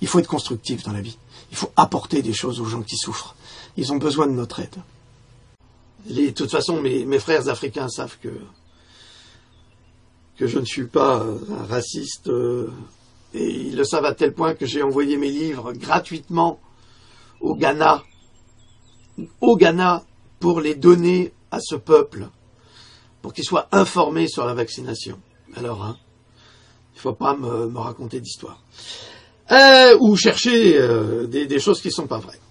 Il faut être constructif dans la vie. Il faut apporter des choses aux gens qui souffrent. Ils ont besoin de notre aide. De toute façon, mes frères africains savent que je ne suis pas un raciste. Et ils le savent à tel point que j'ai envoyé mes livres gratuitement au Ghana pour les donner à ce peuple, pour qu'ils soient informés sur la vaccination. Alors, hein, il ne faut pas me raconter d'histoire. Ou chercher des choses qui ne sont pas vraies.